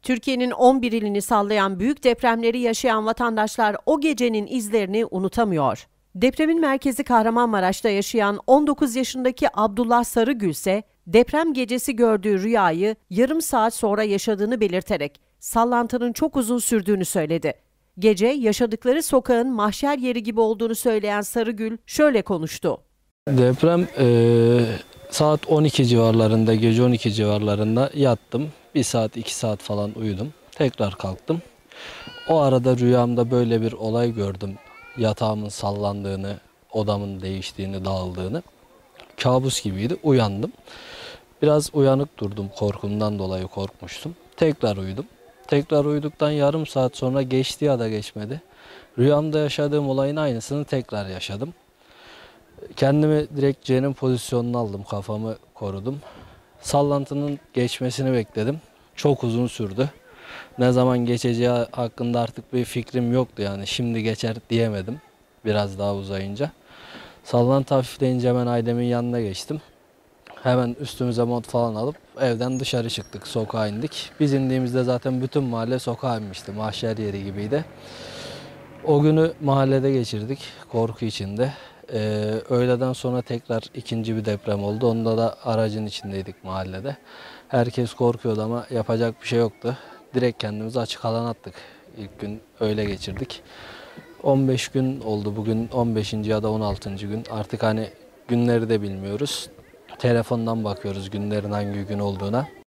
Türkiye'nin 11 ilini sallayan büyük depremleri yaşayan vatandaşlar o gecenin izlerini unutamıyor. Depremin merkezi Kahramanmaraş'ta yaşayan 19 yaşındaki Abdullah Sarıgül ise deprem gecesi gördüğü rüyayı yarım saat sonra yaşadığını belirterek sallantının çok uzun sürdüğünü söyledi. Gece yaşadıkları sokağın mahşer yeri gibi olduğunu söyleyen Sarıgül şöyle konuştu. Deprem saat 12 civarlarında, gece 12 civarlarında yattım. 1 saat 2 saat falan uyudum. Tekrar kalktım. O arada rüyamda böyle bir olay gördüm. Yatağımın sallandığını, odamın değiştiğini, dağıldığını. Kabus gibiydi. Uyandım. Biraz uyanık durdum. Korkumdan dolayı korkmuştum. Tekrar uyudum. Tekrar uyuduktan yarım saat sonra geçti ya da geçmedi. Rüyamda yaşadığım olayın aynısını tekrar yaşadım. Kendimi direkt C'nin pozisyonuna aldım. Kafamı korudum. Sallantının geçmesini bekledim. Çok uzun sürdü. Ne zaman geçeceği hakkında artık bir fikrim yoktu yani. Şimdi geçer diyemedim. Biraz daha uzayınca. Sallantı hafifleyince hemen ailemin yanına geçtim. Hemen üstümüze mont falan alıp evden dışarı çıktık. Sokağa indik. Biz indiğimizde zaten bütün mahalle sokağa inmişti. Mahşer yeri gibiydi. O günü mahallede geçirdik. Korku içinde. Öğleden sonra tekrar ikinci bir deprem oldu. Onda da aracın içindeydik mahallede. Herkes korkuyordu ama yapacak bir şey yoktu. Direkt kendimizi açık alana attık. İlk gün öyle geçirdik. 15 gün oldu bugün, 15. ya da 16. gün. Artık hani günleri de bilmiyoruz. Telefondan bakıyoruz günlerin hangi gün olduğuna.